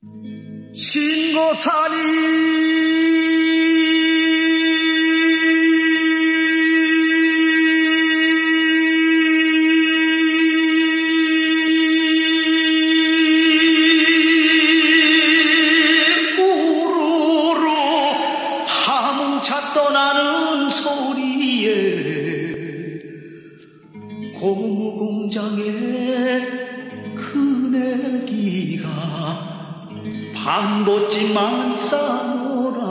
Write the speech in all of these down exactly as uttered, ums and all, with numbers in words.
신고산이 우르르 하뭉차 떠나는 소리에 고무공장에 큰애기가 방도찜만 싸노라.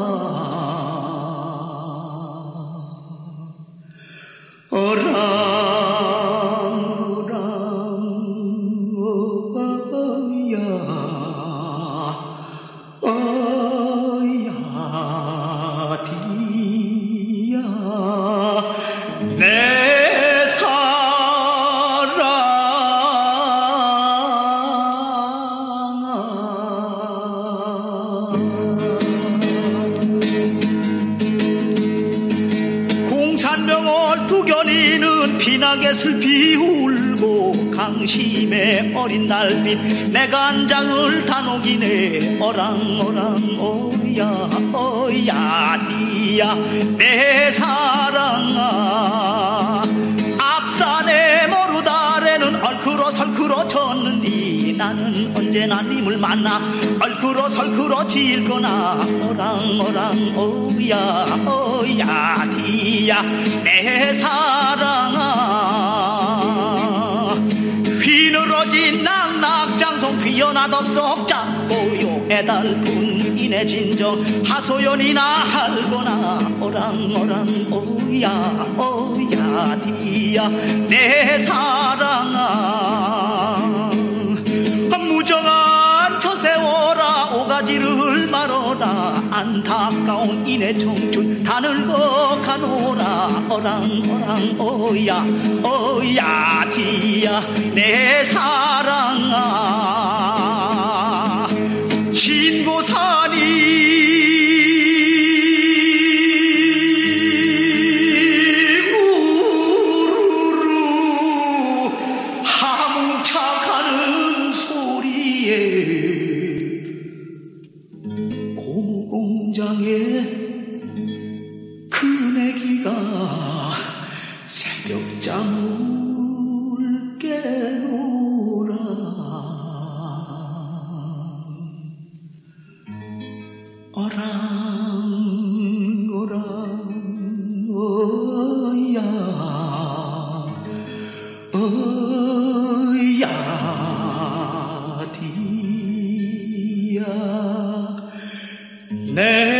어랑 어랑 어야 어야 디야 내 공산병을 두견이는 피나게 슬피 울고 강심의 어린 달빛 내 간장을 다 녹이네. 어랑어랑 어야 어야 디야 내 사랑아. 앞산의 머루달에는 얼크러 설크러 졌는디 나는 언제나 님을 만나 얼크러 설크러 질 거나. 어랑어랑 어야 어야 디야 내 사랑아. 휘늘어진 낙낙장송 휘어나덥석 잡고요 애달픈 이내 진정 하소연이나 할거나. 어랑어랑 어야 어야 디야 내 사랑아. 무정한 저 세워라 오가지를 말어라. 안타까운 이내 청춘 다 늙어가노라. 어랑어랑 어야 어야 디야 내 사랑아. 신고산이 우르르 하뭉차 가는 소리에 고무공장에 큰애기가 새벽잠을 깨노라. 어랑 어랑 어야 어야 디야 내